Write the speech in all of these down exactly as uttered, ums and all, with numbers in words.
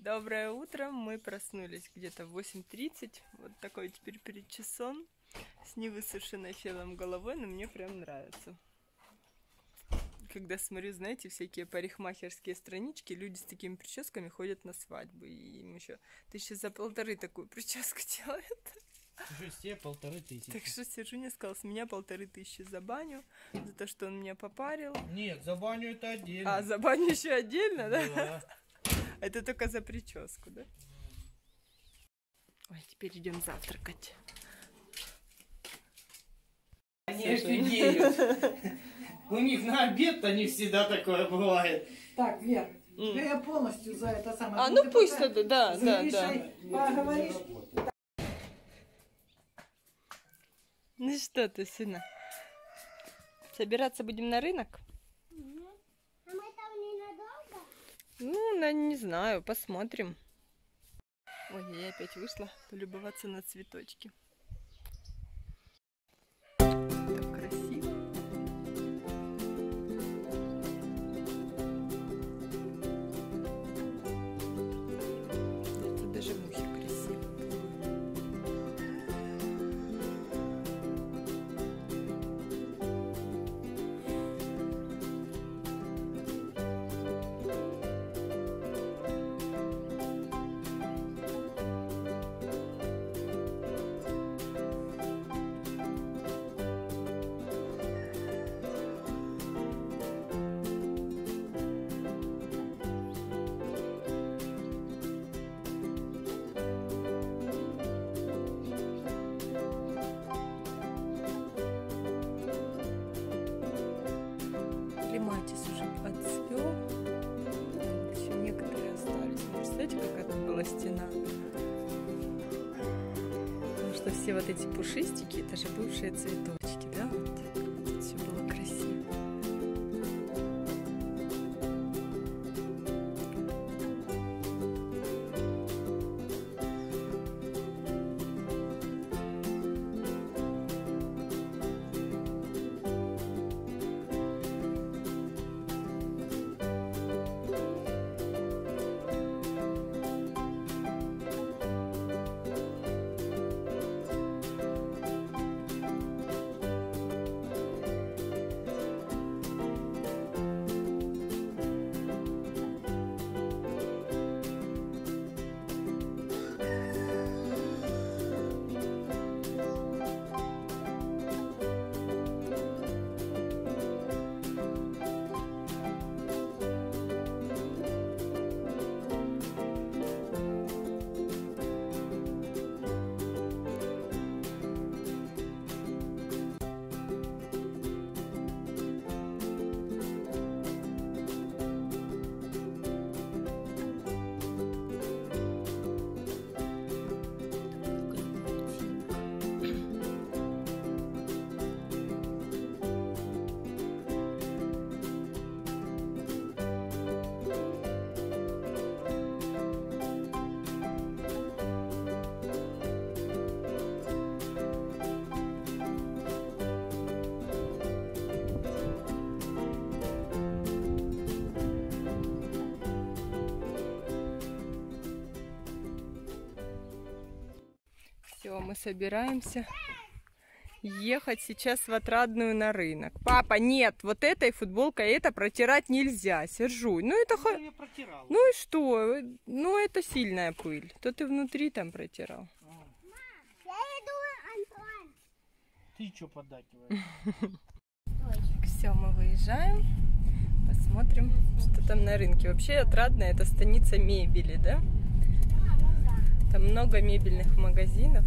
Доброе утро, мы проснулись где-то в восемь тридцать, вот такой теперь перечесон, с невысушенной фелом головой, но мне прям нравится. Когда смотрю, знаете, всякие парикмахерские странички, люди с такими прическами ходят на свадьбы, и им еще тысячи за полторы такую прическу делают. Все полторы тысячи. Так что Сержуня сказал, с меня полторы тысячи за баню, за то, что он меня попарил. Нет, за баню это отдельно. А, за баню еще отдельно, да? Да. Это только за прическу, да? Ой, теперь идем завтракать. Они офигеют. У них на обед-то не всегда такое бывает. Так, Вер, mm. я полностью за это самое. А, ну пусть тогда, да, да, да. Поговоришь. Ну что ты, сына? Собираться будем на рынок? А мы там ненадолго? Ну, на, не знаю, посмотрим. Ой, я опять вышла полюбоваться на цветочки. Так красиво. Это даже мухи красивые. Клематис уже отцвел. Еще некоторые остались. Представляете, какая тут была стена? Потому что все вот эти пушистики, это же бывшие цветочки, да? Вот тут все было красиво. Все, мы собираемся ехать сейчас в Отрадную на рынок. Папа, нет, вот этой футболкой это протирать нельзя, Сержуй. Ну это хо... Ну и что? Ну это сильная пыль. То ты внутри там протирал. Мам, я иду, Антон. Ты что поддакиваешь? Все, мы выезжаем. Посмотрим, что там на рынке. Вообще Отрадная это станица мебели, да? Там много мебельных магазинов.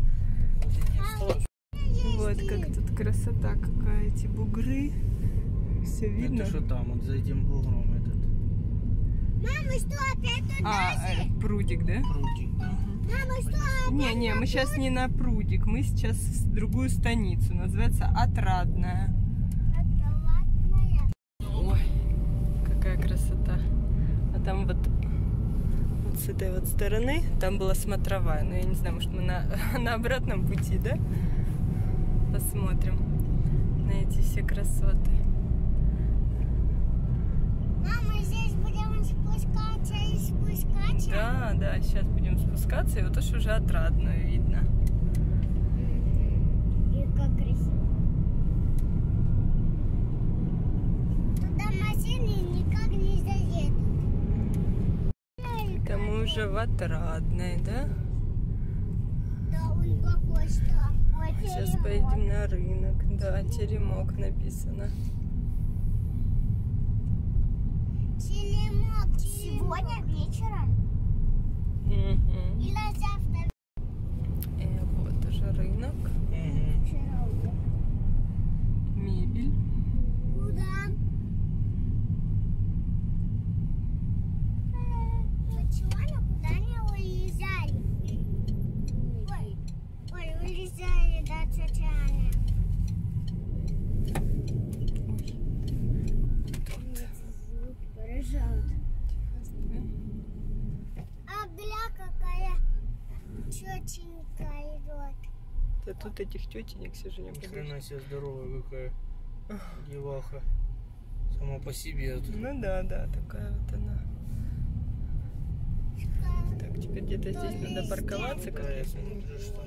Вот как тут красота какая, эти бугры. Все видно. Это что там, вот за этим бугром этот? Мама, что опять туда А, же? э, прудик, да? Прутик. Мама, что опять? Не, не, мы сейчас не на прудик, мы сейчас в другую станицу. Называется Отрадная. Отрадная. Ой, какая красота. А там вот с этой вот стороны, там была смотровая, но я не знаю, может мы на, на обратном пути, да? Посмотрим на эти все красоты. Мама, здесь будем спускаться и спускаться. Да, А, да, сейчас будем спускаться, и вот уж уже Отрадную видно. И как красиво. Туда машины никак не заедут. Это мы уже в Отрадной, да? Да, он какой что. Ой, Сейчас теремок. поедем на рынок. Да, теремок написано. Теремок. Сегодня вечером Угу. или завтра И вот уже рынок. вечером? Мебель. Куда? Почему она куда не улезали? Ой, ой, улезали, да, тетя Аня. Поражают. А гля какая тетенька идет. Да тут этих тетенек все же не Ни будет. хрена себе здоровая какая деваха. Сама по себе. вот. Ну да, да, такая вот она. Так, теперь где-то здесь надо парковаться, как Да, я я понимаю. смотрю, что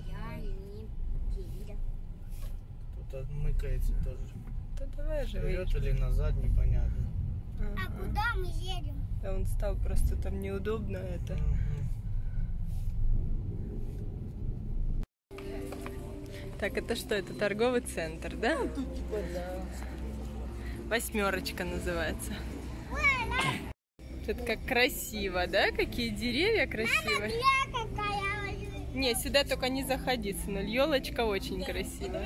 кто-то мыкается тоже. Да давай же Вперед выезжай. или назад, непонятно. А Ага. куда мы едем? Да он стал, просто там неудобно это. Мгм. Так, это что? Это торговый центр, да? Восьмерочка называется. Тут как красиво, да? Какие деревья красивые. Гля какая. Не, сюда только не заходи, сынуль. Елочка очень красивая.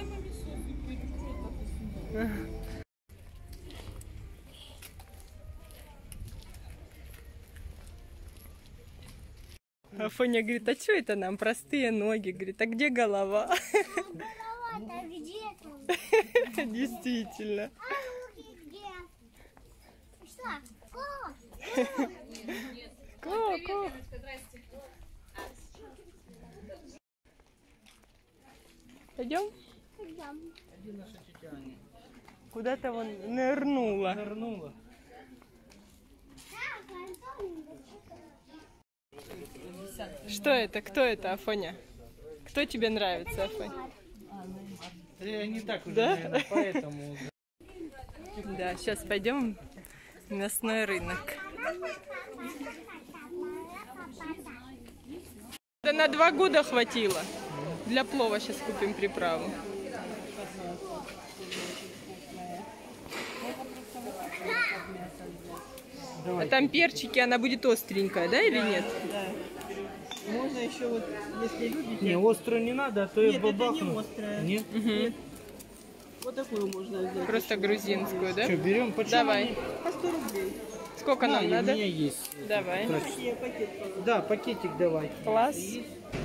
Афоня говорит, а что это нам? Простые ноги. Говорит, а где голова? Голова-то где там? Действительно. А руки где? Что? Ко? Ко-ко. Пойдем? Идем. Где наша тетя Аня? Куда-то вон нырнула. Нырнула. Так, Антон, Что это? Кто это, Афоня? Кто тебе нравится, Афоня? Да не так уже, Да? наверное, поэтому. Да, сейчас пойдем в мясной рынок. Да на два года хватило. Для плова сейчас купим приправу. А там перчики, она будет остренькая, да, или нет? Можно еще вот, если любите, Не, острую не надо, а то я Нет, это не бабахну. острая. Нет? Мгм. вот такую можно взять. Просто грузинскую, да? Что, берем? Почему Давай. они? По сто рублей. Сколько На, нам и надо? У меня есть. Давай. Так, Такие пакет, пожалуйста. да, пакетик давай. Класс. я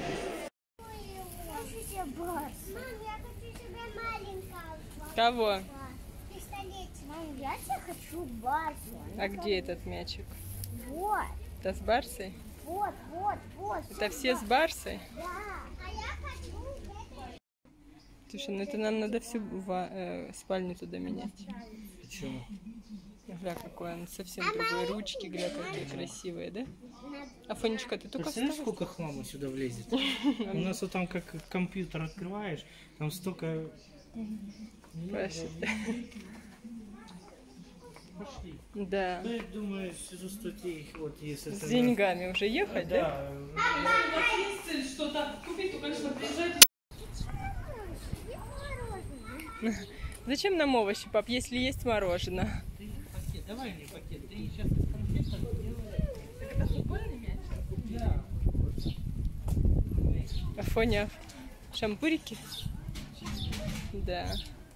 хочу себе бас. Мам, я хочу себе маленького. Кого? Пистолет. Мам, я тебе хочу бас. А где этот мячик? Вот, Это с барсой? вот, вот, вот. Это все с барсой? Да. А я хочу это. Слушай, ну это нам надо всю ва- э, спальню туда менять. Почему? Гля, какой он совсем другой. Ручки, гля, какие красивые, да? Афонечка, ты только Представляешь, вставай. сколько хлама сюда влезет? У нас вот там, как компьютер открываешь, там столько... Паша. Пошли. Да. Ну, я думаю, сижу сто тей, вот если... С это- деньгами уже ехать, да? Да. Зачем нам овощи, пап, если есть мороженое? Ты пакет, давай мне пакет. Ты сейчас из конфеток сделаешь. Это футбольный мяч? Да. Афоня, шампурики? Да.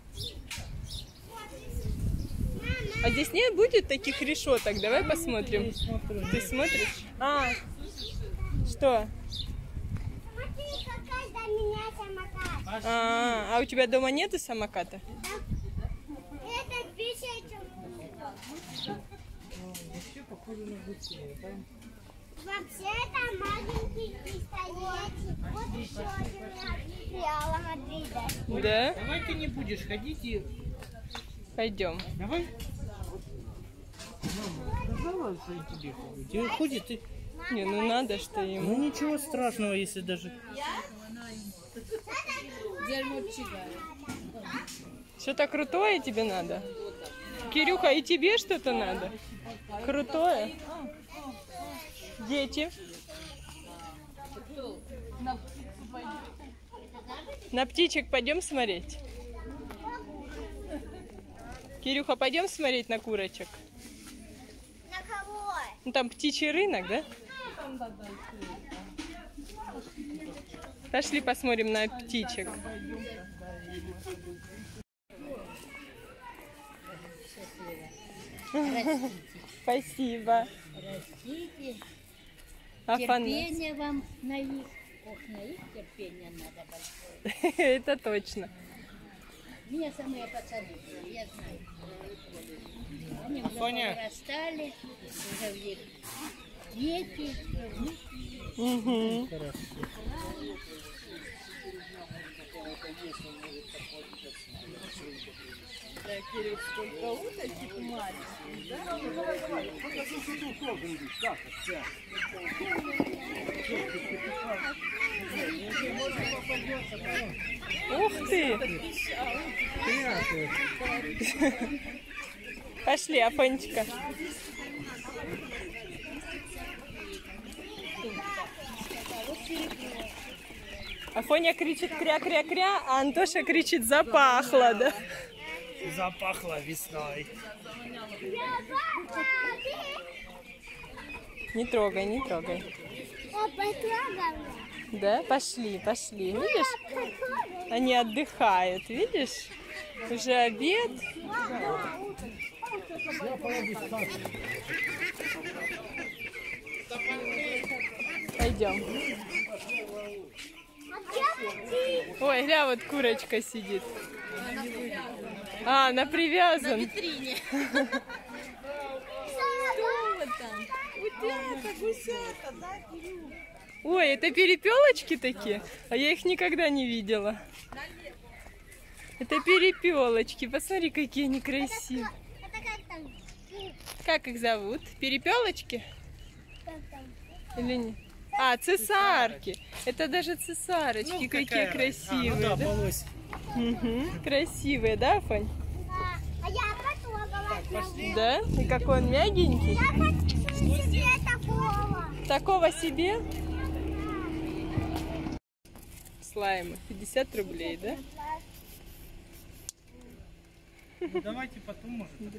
А здесь не будет таких решеток? Давай посмотрим. Ты смотришь? А, что? Смотри, какая до меня самокат. А, а у тебя дома нету самоката? Это тысяча. Вообще похоже на гусей, да? Вообще это маленький пистолетик. Вот еще один от Реала Мадрида. Да? Давай ты не будешь ходить и... Пойдем. Давай. Мама, сказала, что я тебе ходить. Тебе ходит, ты... Не, ну надо, что Ну ему. ничего страшного, если даже... Что-то крутое тебе надо? Кирюха, и тебе что-то надо? Крутое? Дети? На птичек пойдем смотреть? Кирюха, пойдем смотреть на курочек? На кого? Ну там птичий рынок, да? Пошли посмотрим на птичек. Спасибо. Растите. Афанас. Терпение вам на их. Ох, на их терпение надо большое. Это точно. Мне самые пацаны, я знаю. Они уже Афоня. вырастали, уже в них дети, внуки. Угу. Ух ты! Пошли, Афонечка. Афоня кричит кря-кря-кря, а Антоша кричит запахло, да? Запахло весной. Не трогай, не трогай. Я потрогала. Да, пошли, пошли. Видишь? Они отдыхают, видишь? Уже обед. Пойдем. Ой, гля, вот курочка сидит. А, она привязан. На витрине. Ой, это перепелочки такие? А я их никогда не видела. Это перепелочки. Посмотри, какие они красивые. Это как там? Как их зовут? Перепелочки? Как там? Или не? А, цесарки. Это даже цесарочки. Ну, какие какая красивые. разница? А, ну да, да? полось. Мгм. Красивые, да, Фань? Да. А я потрогала. Да? И какой он мягенький. Я хочу себе такого. Такого себе? Слаймы. пятьдесят рублей, да? Ну, давайте потом, может, откроем.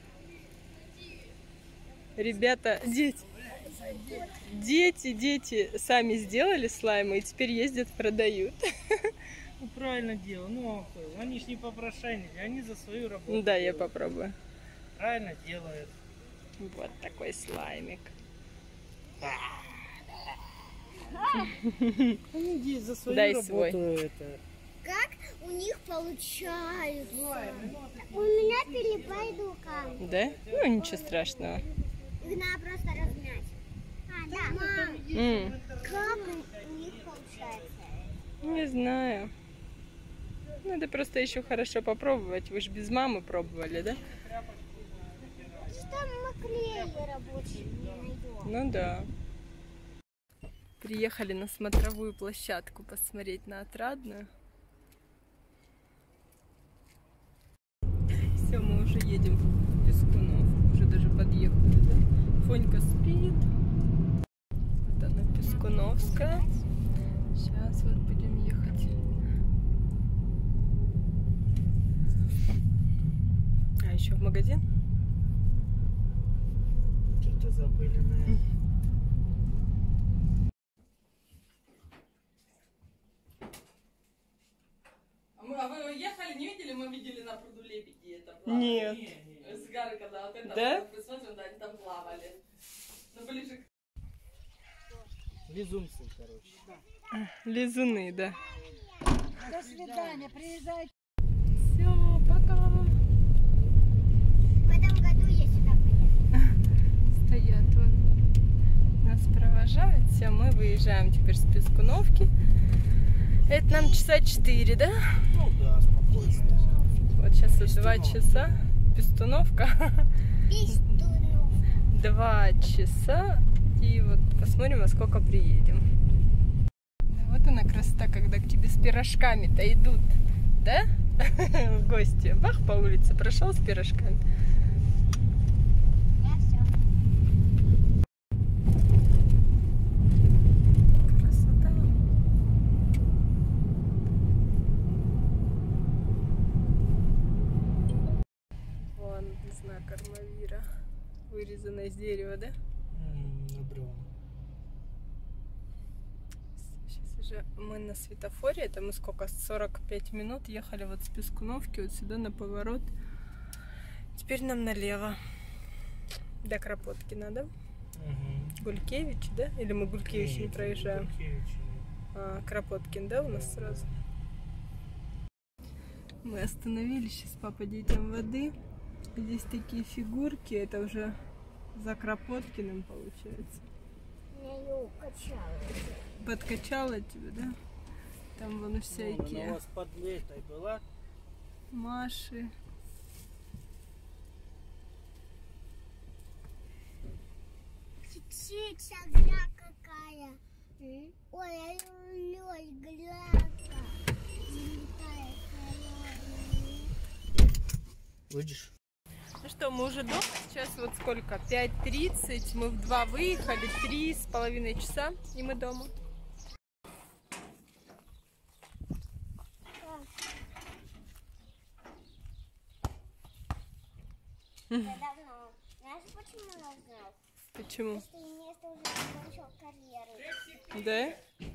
Ребята, дети, дети, дети сами сделали слаймы и теперь ездят, продают. Ну, правильно дело. Ну, а они ж не попрошайники, они за свою работу. Да, я делают. попробую. Правильно делают. Вот такой слаймик. Они здесь за свою Дай работу свой. это. Как у них получается? У меня перепады руками. Да? Ну, ничего страшного. Их надо просто размять. А, да. Мам, М, как у них получается? не знаю. Надо просто еще хорошо попробовать. Вы же без мамы пробовали, да? Что мы клеили рабочие не найдем? Ну да. Приехали на смотровую площадку посмотреть на Отрадную. Все, мы уже едем в Пескуновку. Уже даже подъехали, да? Фонька спит. Вот она, Пескуновская. Сейчас вот будем ехать. А еще в магазин? Что-то забыли, наверное. А вы уехали, не видели? Мы видели на пруду лебеди. Это Нет. С горы, когда вот это Да? вот посмотрим, да, они там плавали. Ну, ближе к... Лизунцы, короче. Лизуны, да. До свидания, приезжай. Все, пока. В этом году я сюда приеду. Стоят вон. Нас провожают. Все, мы выезжаем теперь с Пескуновки. Это нам часа четыре, да? Ну да, спокойно. Вот сейчас вот два часа. Пестуновка. Пистунов. Два часа И вот посмотрим, во сколько приедем. Вот она красота, когда к тебе с пирожками-то идут, да? В гости. Бах, по улице прошел с пирожками. Красота. Вон знак Армавира. Вырезано из дерева, да? Добро. Сейчас уже мы на светофоре. Это мы сколько? сорок пять минут ехали вот с Пескуновки вот сюда на поворот. Теперь нам налево. До Кропоткина, да? Угу. Гулькевич, да? Или мы Гулькевич не проезжаем? Гулькевич. А, Кропоткин, да, у нас сразу? Мы остановились, сейчас папа детям воды. Здесь такие фигурки, это уже за Кропоткиным получается. Я ее укачала. Подкачала тебя, да? Там вон Она у всякие вас под этой была? Маши. Птица гля какая. Ой, я люблю гляка. Будешь? Ну что, мы уже дома. Сейчас вот сколько? пять тридцать. Мы в два выехали, три с половиной часа, и мы дома. Я давно. Знаешь, почему я знал? Почему? Потому что Инеста уже закончил карьеру. Да?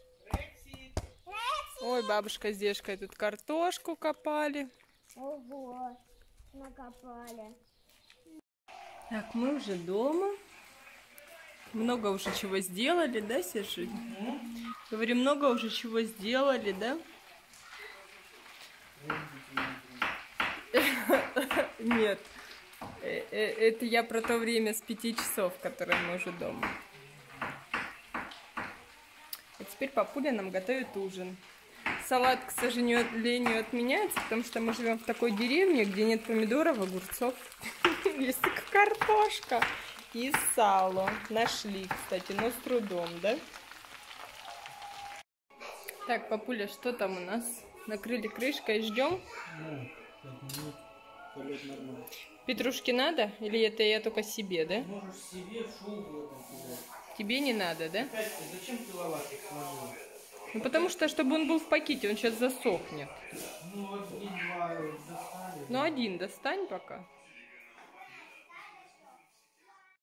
Ой, бабушка с дедушкой тут картошку копали. Ого, накопали. Так, мы уже дома. Много уже чего сделали, да, Сержик? Говорю, много уже чего сделали, да? Нет. Это я про то время с пяти часов, которое мы уже дома. А теперь папуля нам готовит ужин. Салат, к сожалению, отменяется, потому что мы живем в такой деревне, где нет помидоров, огурцов. Есть только картошка и сало. Нашли, кстати, но с трудом, да? Так, папуля, что там у нас? Накрыли крышкой, ждем. Ну, пять минут. Полет нормально. Петрушки надо? Или это я только себе, да? Можешь себе в шубу это кидать. Тебе не надо, да? Опять-то, зачем ты лавашек сложил? Ну, потому что, чтобы он был в пакете, он сейчас засохнет. Ну, вот и два достали. Ну, один достань пока.